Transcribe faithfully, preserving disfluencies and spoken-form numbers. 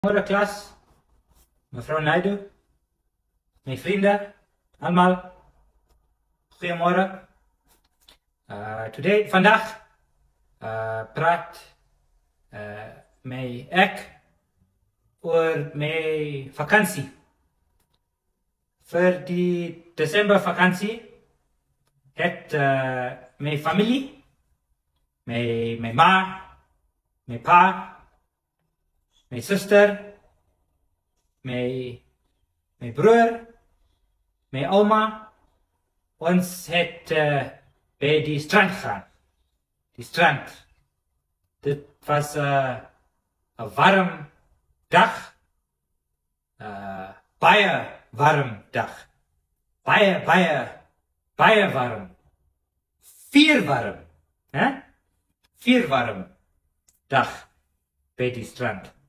Goedemorgen klas, mevrouw Naidu, mijn vrienden, allemaal. Goedemorgen. Uh, today, vandaag uh, praat uh, mij ik over mijn vakantie. Voor die decembervakantie het uh, mijn familie, mijn, mijn ma, mijn pa, mijn zuster, mijn, mijn broer, mijn oma, ons het uh, bij die strand gaan. Die strand. Dit was uh, een warm dag. Uh, baie warm dag. Baie, baie, baie warm. Vier warm. Hè? Vier warm dag bij die strand.